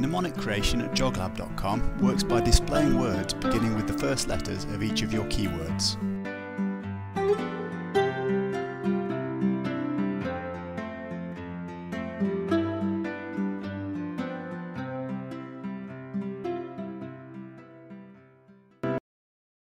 Mnemonic creation at joglab.com works by displaying words beginning with the first letters of each of your keywords.